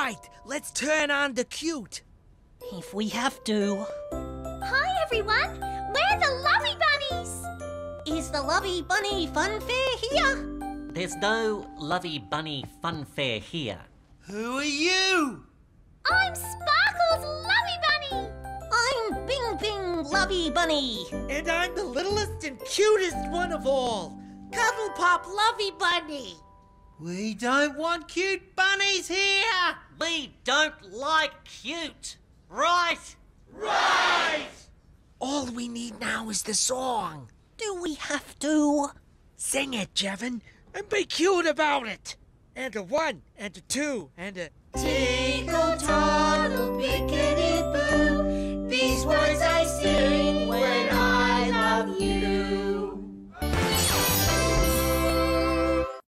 right, let's turn on the cute. If we have to. Hi, everyone. We're the Lovey Bunnies. Is the Lovey Bunny Fun Fair here? There's no Lovey Bunny Fun Fair here. Who are you? I'm Sparkle's Lovey Bunny. I'm Bing Bing Lovey Bunny. And I'm the littlest and cutest one of all, Cuddle Pop Lovey Bunny. We don't want cute bunnies here. We don't like cute, right? Right! All we need now is the song. Do we have to? Sing it, Jevan, and be cute about it. And a 1, and a 2, and a... Tinkle, toddle, pickety-boo. These words I